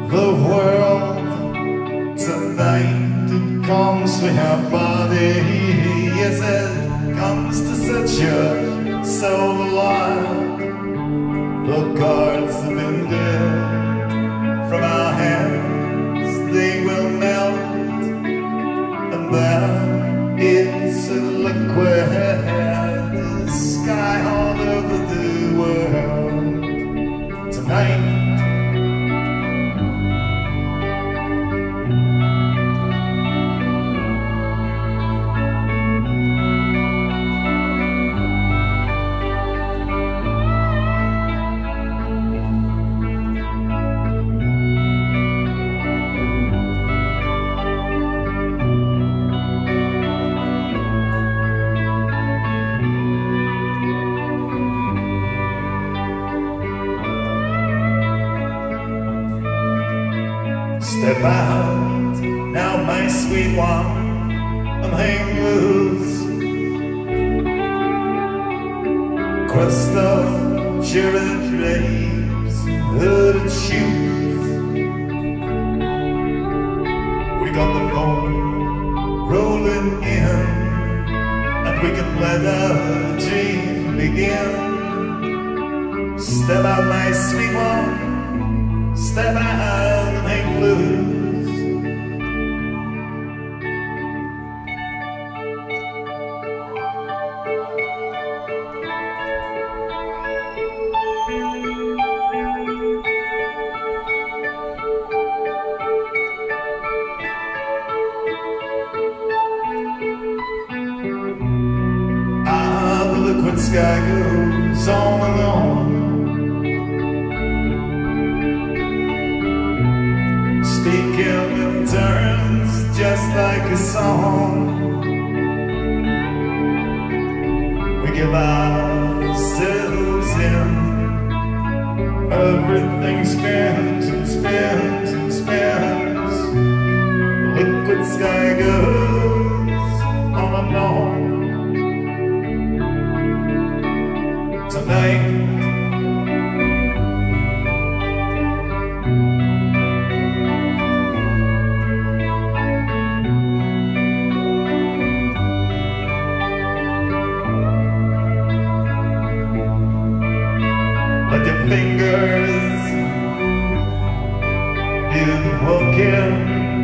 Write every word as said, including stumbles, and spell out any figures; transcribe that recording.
the world. Tonight it comes for your body. Yes, it comes to set your soul alive. The cards have been dealt from our hands, they will melt, and there is a liquid sky all over the world tonight. Step out, now my sweet one, and hang loose. Crystal, cherry drapes, hooded shoes. We got the moon rolling in, and we can let our dream begin. Step out, my sweet one, step out and hang loose. Ah, the liquid sky goes on and on, speaking in turns just like a song. We give ourselves in, everything spins and spins and spins. The liquid sky goes on and on tonight. Let your fingers do the walking.